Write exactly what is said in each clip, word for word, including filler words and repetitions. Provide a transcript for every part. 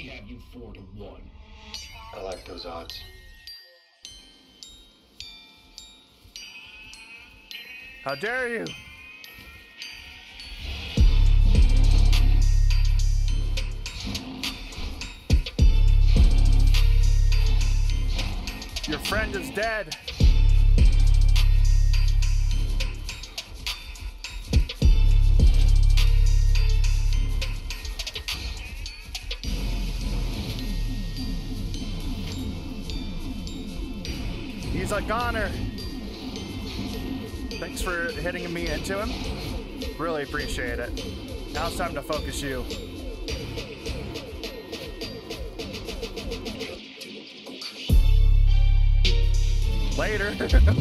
we have you four to one. I like those odds. How dare you? Your friend is dead. He's a goner. Thanks for hitting me into him. Really appreciate it. Now it's time to focus you. Later.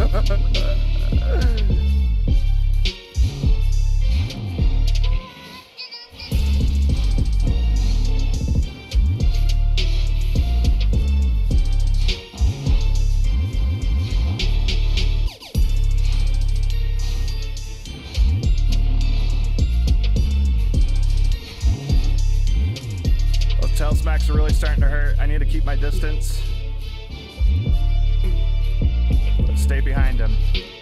Those tail smacks are really starting to hurt. I need to keep my distance. Stay behind him.